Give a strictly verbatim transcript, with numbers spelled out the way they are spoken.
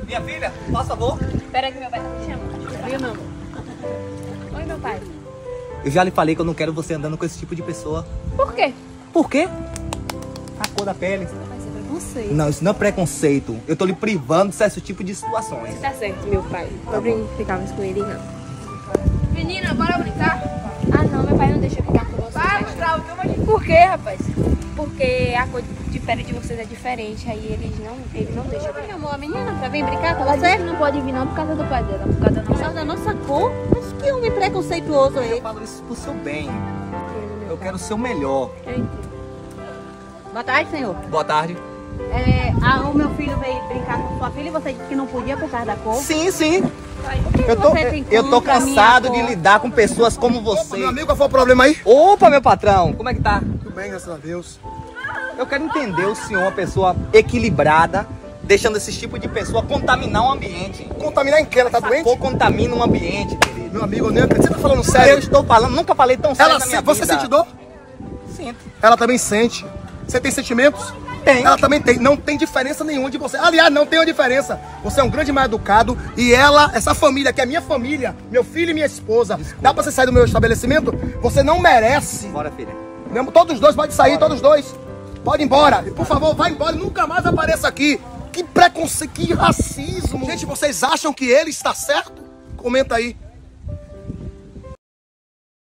Minha filha, por favor. Espera que meu pai tá me chamando. Viu, meu amor? Oi, meu pai. Eu já lhe falei que eu não quero você andando com esse tipo de pessoa. Por quê? Por quê? A cor da pele. Vai ser preconceito. Não, isso não é preconceito. Eu tô lhe privando de certo tipo de situações. Você tá certo, meu pai. Não vou brincar mais com ele, não. Menina, bora brincar? Ah, não, meu pai não deixa eu brincar com você. Vai, Gustavo, por quê, rapaz? Porque a cor de pele de vocês é diferente, aí eles não, ele não deixam. Meu amor, a menina pra vir brincar com você? Não pode vir não por causa do pai dela, por causa da nossa, Por causa da nossa cor? Mas que homem preconceituoso é Eu ele? falo isso pro seu bem. Eu quero o seu melhor. Eu entendo. Boa tarde, senhor. Boa tarde. É, a- o meu filho veio brincar com sua filha e você disse que não podia por causa da cor. Sim, sim. O que Eu tô, você tem eu tô contra a minha cansado de cor? lidar com pessoas como você. Meu amigo, qual foi o problema aí? Opa, meu patrão, como é que tá? Tudo bem, graças a Deus. Eu quero entender o senhor, uma pessoa equilibrada, deixando esse tipo de pessoa contaminar o ambiente. Contaminar em que? Ela tá Essa doente? cor contamina o ambiente, querido. Meu amigo, eu nem acredito. Você tá falando Eu sério? estou falando, nunca falei tão sério Ela, na minha você vida. sente dor? Sinto. Ela também sente. Você tem sentimentos? Tem. Ela também tem. Não tem diferença nenhuma de você. Aliás, não tem uma diferença. Você é um grande mal educado e ela, essa família, que é minha família, meu filho e minha esposa, dá pra você sair do meu estabelecimento? Você não merece. Bora, filha. Todos os dois, pode sair, todos os dois. Pode ir embora. Por favor, vai embora e nunca mais apareça aqui. Que preconceito, que racismo. Gente, vocês acham que ele está certo? Comenta aí.